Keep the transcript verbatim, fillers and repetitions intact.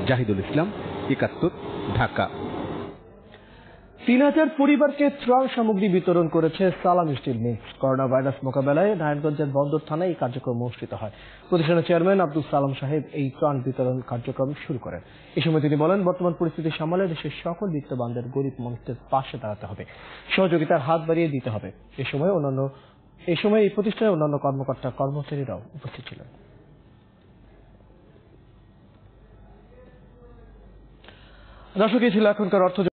জাহিদুল ইসলাম, একাত্তর, ঢাকা। তিন হাজার পরিবারকে ত্রাণ সামগ্রী বিতরণ করেছে সালাম স্টিল মিলস। করোনা ভাইরাস মোকাবেলায় নারায়ণগঞ্জের বন্দর থানায় এই কার্যক্রম অনুষ্ঠিত হয়। প্রতিষ্ঠানের চেয়ারম্যান আব্দুল সালাম সাহেব এই ত্রাণ বিতরণ কার্যক্রম শুরু করেন। এ সময় তিনি বলেন, বর্তমান পরিস্থিতি সামালে দেশের সকল বিত্তবানদের গরিব মানুষদের পাশে দাঁড়াতে হবে, সহযোগিতার হাত বাড়িয়ে দিতে হবে। এ সময় অন্যান্য এ সময় এই প্রতিষ্ঠানের অন্যান্য কর্মকর্তা কর্মচারীরাও উপস্থিত ছিলেন। দর্শক, এই ছিল এখনকার অর্থ